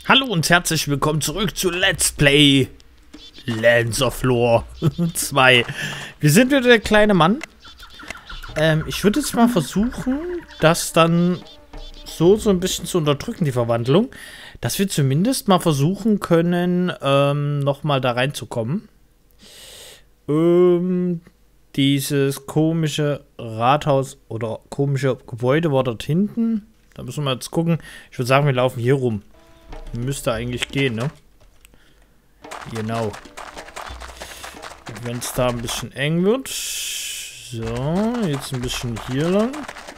Hallo und herzlich willkommen zurück zu Let's Play Lands of Lore 2. Wir sind wieder der kleine Mann. Ich würde jetzt mal versuchen, das dann so ein bisschen zu unterdrücken, die Verwandlung. Dass wir zumindest mal versuchen können, nochmal da reinzukommen. Dieses komische Rathaus oder komische Gebäude war dort hinten. Da müssen wir jetzt gucken. Ich würde sagen, wir laufen hier rum. Müsste eigentlich gehen, ne? Genau. Wenn es da ein bisschen eng wird. So, jetzt ein bisschen hier lang.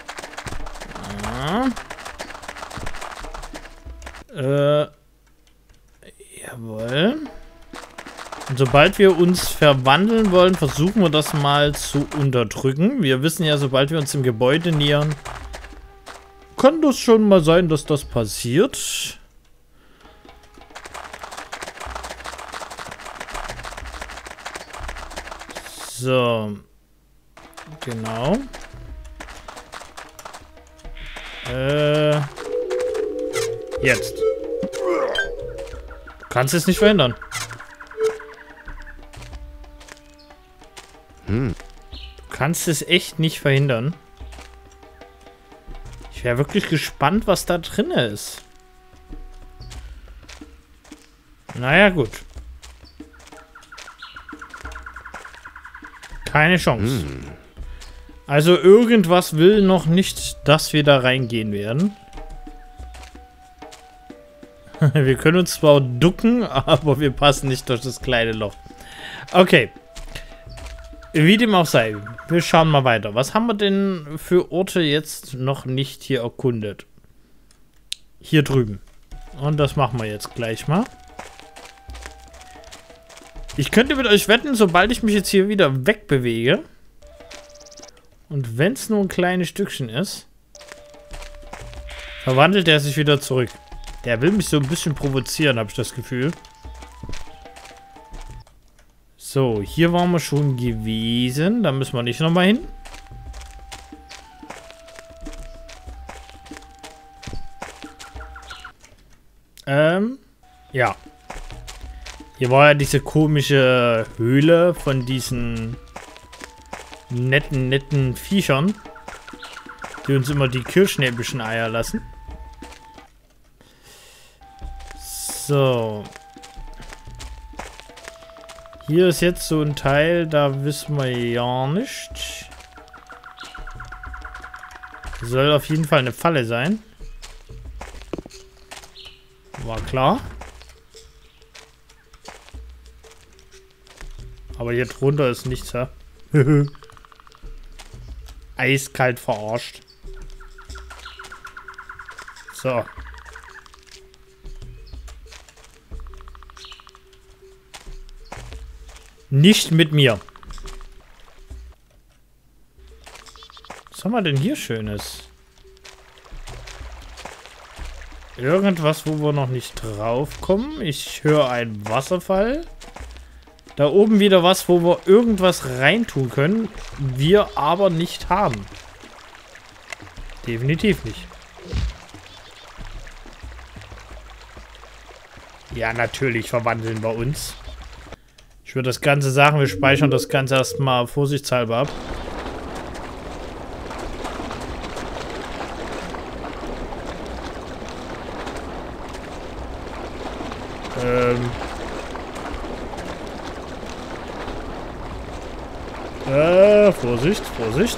Jawohl. Und sobald wir uns verwandeln wollen, versuchen wir das mal zu unterdrücken. Wir wissen ja, sobald wir uns dem Gebäude nähern, kann das schon mal sein, dass das passiert. So. Genau. Jetzt. Du kannst es nicht verhindern. Du kannst es echt nicht verhindern. Ich wäre wirklich gespannt, was da drin ist. Naja, gut. Keine Chance. Also irgendwas will noch nicht, dass wir da reingehen werden. Wir können uns zwar ducken, aber wir passen nicht durch das kleine Loch. Okay. Wie dem auch sei. Wir schauen mal weiter. Was haben wir denn für Orte jetzt noch nicht hier erkundet? Hier drüben. Und das machen wir jetzt gleich mal. Ich könnte mit euch wetten, sobald ich mich jetzt hier wieder wegbewege. Und wenn es nur ein kleines Stückchen ist, verwandelt er sich wieder zurück. Der will mich so ein bisschen provozieren, habe ich das Gefühl. So, hier waren wir schon gewesen. Da müssen wir nicht nochmal hin. Ja. Hier war ja diese komische Höhle von diesen netten Viechern, die uns immer die kirschnäbelchen Eier lassen. So. Hier ist jetzt so ein Teil, da wissen wir ja nicht. Soll auf jeden Fall eine Falle sein. War klar. Aber hier drunter ist nichts, ja. Eiskalt verarscht. So. Nicht mit mir. Was haben wir denn hier Schönes? Irgendwas, wo wir noch nicht drauf kommen. Ich höre einen Wasserfall. Da oben wieder was, wo wir irgendwas reintun können. Wir aber nicht haben. Definitiv nicht. Ja, natürlich verwandeln wir uns. Ich würde das Ganze sagen, wir speichern das Ganze erstmal vorsichtshalber ab. Vorsicht, Vorsicht.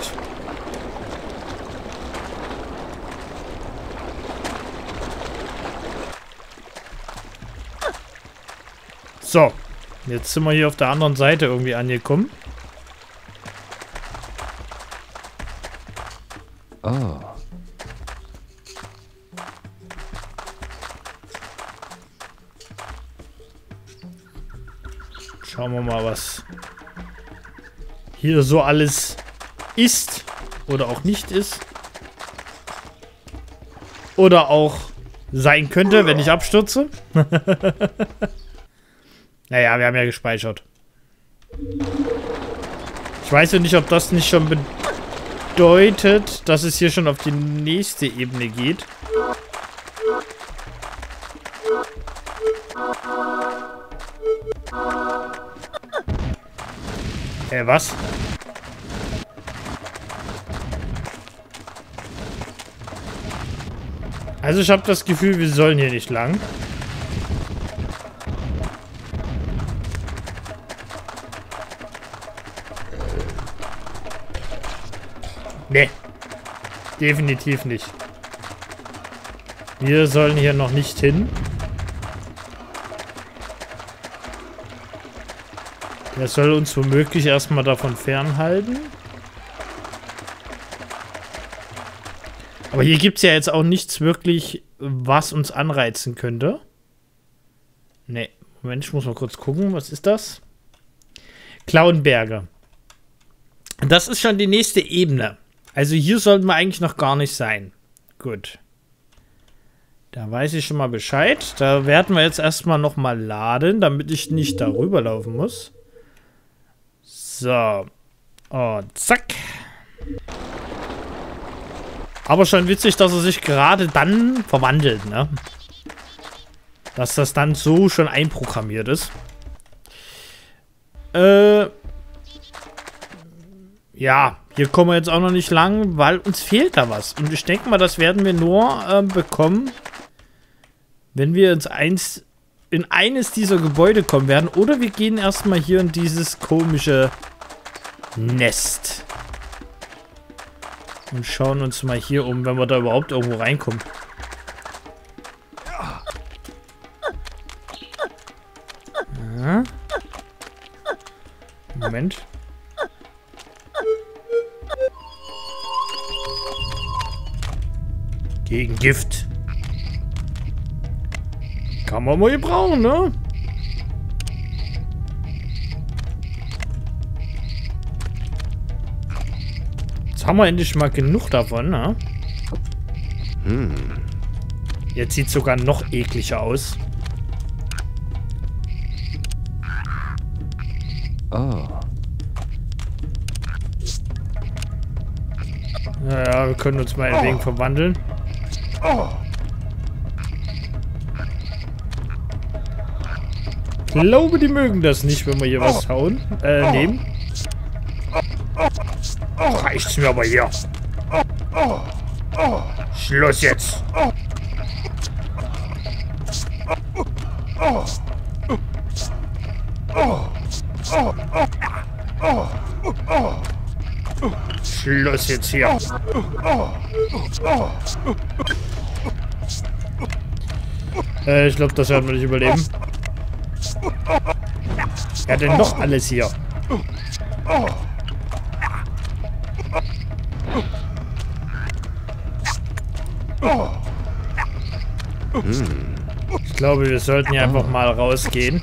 So. Jetzt sind wir hier auf der anderen Seite irgendwie angekommen. Oh. Schauen wir mal, was hier so alles ist oder auch nicht ist. Oder auch sein könnte, wenn ich abstürze. Naja, wir haben ja gespeichert. Ich weiß ja nicht, ob das nicht schon bedeutet, dass es hier schon auf die nächste Ebene geht. Was? Also ich habe das Gefühl, wir sollen hier nicht lang. Nee. Definitiv nicht. Wir sollen hier noch nicht hin. Der soll uns womöglich erstmal davon fernhalten. Aber hier gibt es ja jetzt auch nichts wirklich, was uns anreizen könnte. Nee, Moment, ich muss mal kurz gucken. Was ist das? Klauenberge. Das ist schon die nächste Ebene. Also hier sollten wir eigentlich noch gar nicht sein. Gut. Da weiß ich schon mal Bescheid. Da werden wir jetzt erstmal nochmal laden, damit ich nicht darüber laufen muss. So. Und zack. Aber schon witzig, dass er sich gerade dann verwandelt, ne? Dass das dann so schon einprogrammiert ist. Ja, hier kommen wir jetzt auch noch nicht lang, weil uns fehlt da was. Und ich denke mal, das werden wir nur bekommen, wenn wir in eines dieser Gebäude kommen werden. Oder wir gehen erstmal hier in dieses komische Nest. Und schauen uns mal hier um, wenn wir da überhaupt irgendwo reinkommen. Ja. Moment. Gegen Gift. Kann man mal gebrauchen, ne? Jetzt haben wir endlich mal genug davon, ne? Jetzt sieht es sogar noch ekliger aus. Oh. Naja, wir können uns meinetwegen verwandeln. Ich glaube, die mögen das nicht, wenn wir hier was hauen. Nehmen. Reicht's mir aber hier. Schluss jetzt. Schluss jetzt hier. Ich glaube, das werden wir nicht überleben. Wer hat denn noch alles hier? Ich glaube, wir sollten hier einfach mal rausgehen.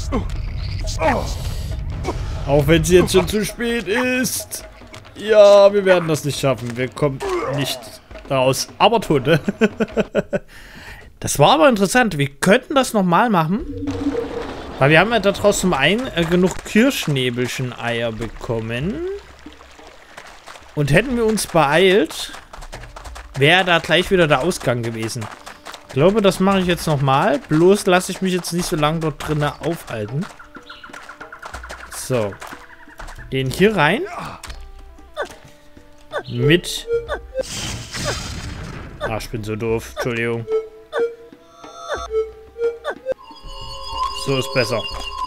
Auch wenn es jetzt schon zu spät ist. Ja, wir werden das nicht schaffen. Wir kommen nicht raus. Aber tot, ne? Das war aber interessant. Wir könnten das nochmal machen. Weil wir haben ja daraus zum einen genug Kirschnebelchen-Eier bekommen. Und hätten wir uns beeilt, wäre da gleich wieder der Ausgang gewesen. Ich glaube, das mache ich jetzt nochmal. Bloß lasse ich mich jetzt nicht so lange dort drinnen aufhalten. So. Gehen hier rein. Mit... Ah, ich bin so doof. Entschuldigung. So ist besser.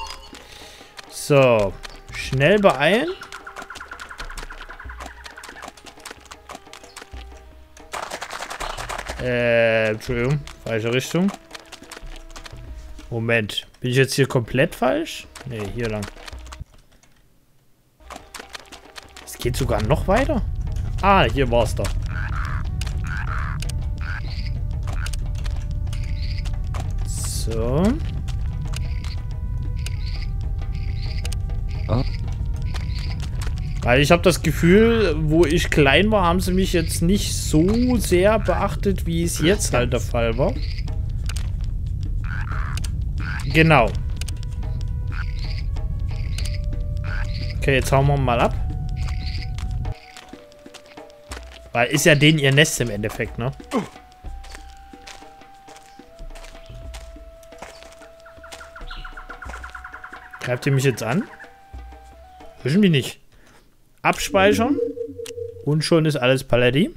So. Schnell beeilen. Entschuldigung. Falsche Richtung. Moment. Bin ich jetzt hier komplett falsch? Ne, hier lang. Es geht sogar noch weiter. Ah, hier war es doch. So. Oh. Weil ich habe das Gefühl, wo ich klein war, haben sie mich jetzt nicht so sehr beachtet, wie es jetzt halt der Fall war. Genau. Okay, jetzt hauen wir mal ab. Weil ist ja denen ihr Nest im Endeffekt, ne? Greift ihr mich jetzt an? Irgendwie nicht. Abspeichern. Und schon ist alles Paletti.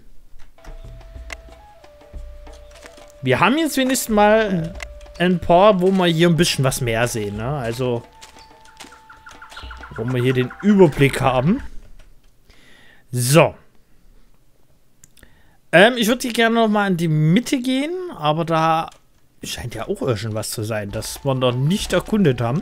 Wir haben jetzt wenigstens mal ein paar, wo wir hier ein bisschen was mehr sehen. Ne? Also, wo wir hier den Überblick haben. So. Ich würde hier gerne noch mal in die Mitte gehen, aber da scheint ja auch irgendwas zu sein, das wir noch nicht erkundet haben.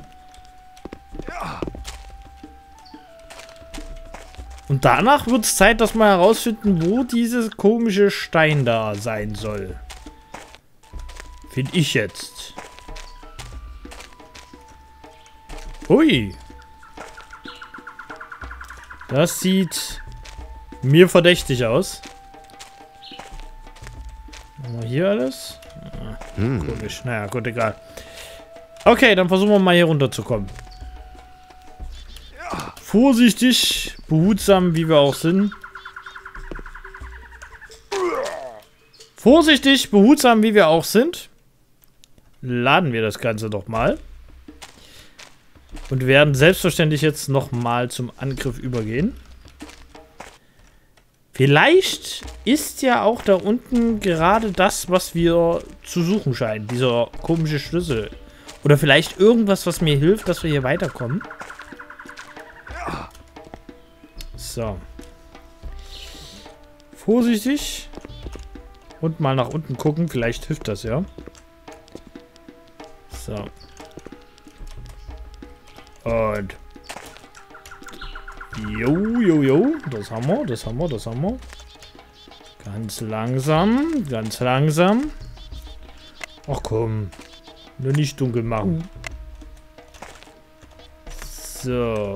Und danach wird es Zeit, dass wir herausfinden, wo dieses komische Stein da sein soll. Finde ich jetzt. Ui. Das sieht mir verdächtig aus. Haben wir hier alles? Ah, komisch. Naja, gut, egal. Okay, dann versuchen wir mal hier runterzukommen. Vorsichtig, behutsam, wie wir auch sind. Vorsichtig, behutsam, wie wir auch sind. Laden wir das Ganze doch mal. Und werden selbstverständlich jetzt nochmal zum Angriff übergehen. Vielleicht ist ja auch da unten gerade das, was wir zu suchen scheinen. Dieser komische Schlüssel. Oder vielleicht irgendwas, was mir hilft, dass wir hier weiterkommen. So. Vorsichtig. Und mal nach unten gucken. Vielleicht hilft das ja. So. Und. Jo. Das haben wir, das haben wir, das haben wir. Ganz langsam, ganz langsam. Ach komm. Nur nicht dunkel machen. So.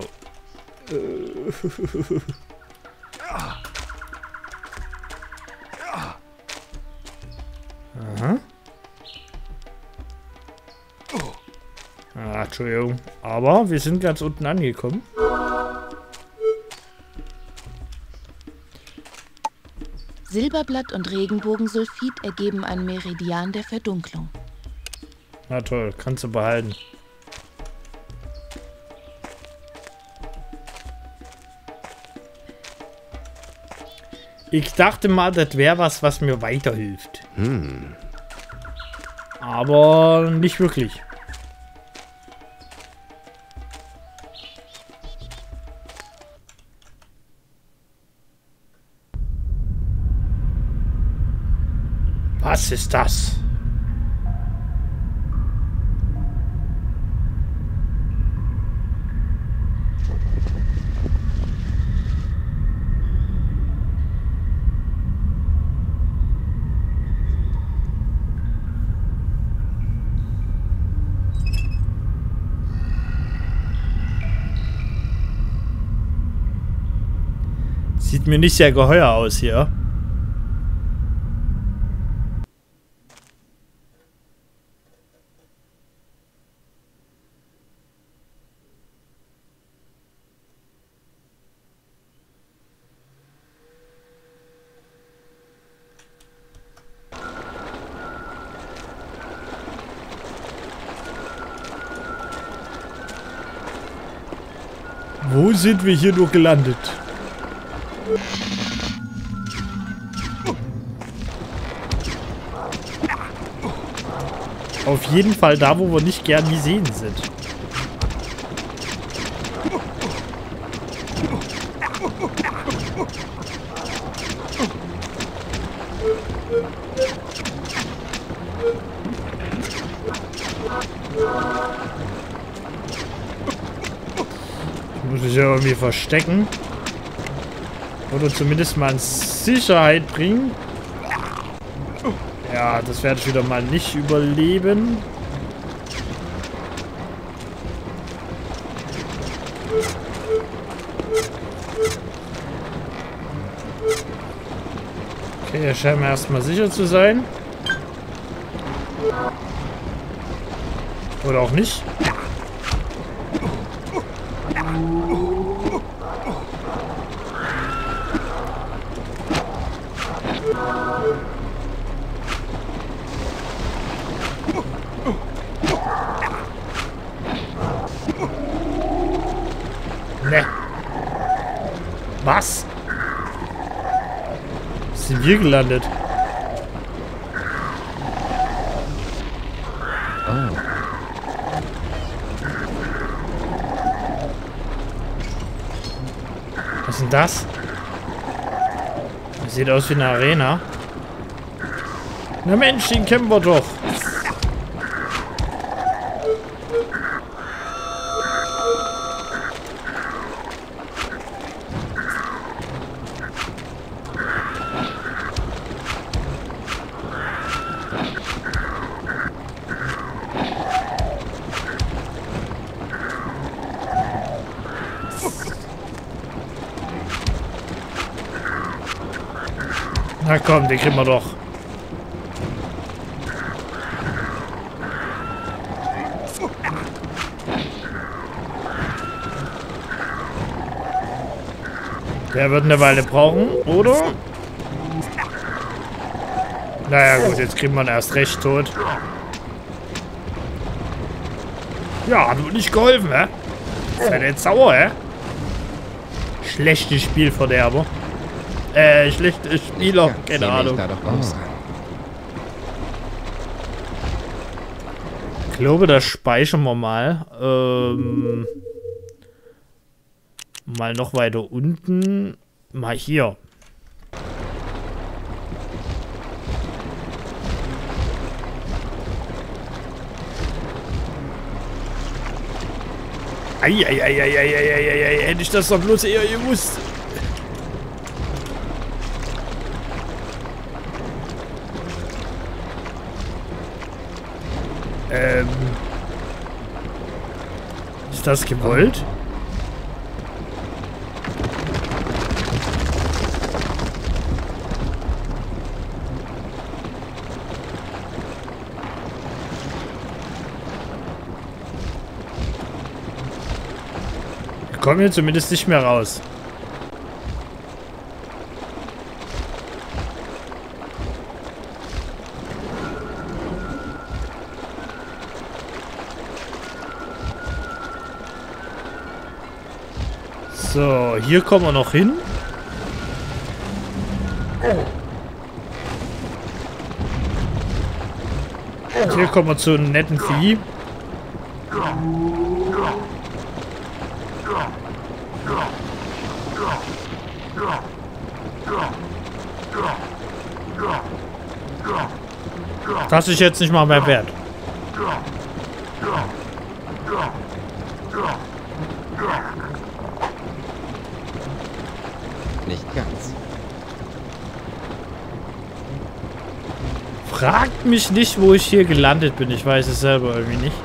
Aha. Ah, Entschuldigung. Aber wir sind ganz unten angekommen. Silberblatt und Regenbogensulfid ergeben ein Meridian der Verdunklung. Na toll, kannst du behalten. Ich dachte mal, das wäre was, was mir weiterhilft. Aber nicht wirklich. Was ist das? Sieht mir nicht sehr geheuer aus hier. Wo sind wir hier nur gelandet? Auf jeden Fall da, wo wir nicht gern gesehen sind. Ich muss mich ja irgendwie verstecken. Oder zumindest mal in Sicherheit bringen. Ja, das werde ich wieder mal nicht überleben. Okay, hier scheint mir erstmal sicher zu sein. Oder auch nicht. Ne. Was? Sind wir gelandet? Oh. Was ist denn das? Das sieht aus wie eine Arena. Na Mensch, den kennen wir doch. Na komm, den kriegen wir doch. Der wird eine Weile brauchen, oder? Naja gut, jetzt kriegen wir ihn erst recht tot. Ja, hat wohl nicht geholfen, hä? Seid ihr jetzt sauer, hä? Schlechtes Spielverderber. Schlechte Spieler, keine Ahnung. Ich glaube, das speichern wir mal. Mal noch weiter unten. Mal hier. Eieieiei, hätte ich das doch bloß eher gewusst. Ist das gewollt? Wir kommen hier zumindest nicht mehr raus. So, hier kommen wir noch hin. Und hier kommen wir zu einem netten Vieh. Das ist jetzt nicht mal mehr wert. Nicht ganz. Fragt mich nicht, wo ich hier gelandet bin. Ich weiß es selber irgendwie nicht.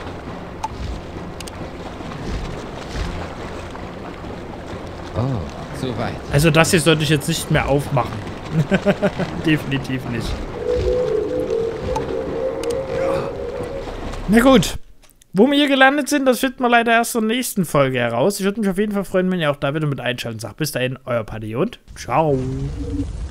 Oh, zu weit. Also das hier sollte ich jetzt nicht mehr aufmachen. Definitiv nicht. Na gut. Wo wir hier gelandet sind, das finden wir leider erst in der nächsten Folge heraus. Ich würde mich auf jeden Fall freuen, wenn ihr auch da wieder mit einschalten sagt. Bis dahin, euer Paddy und ciao.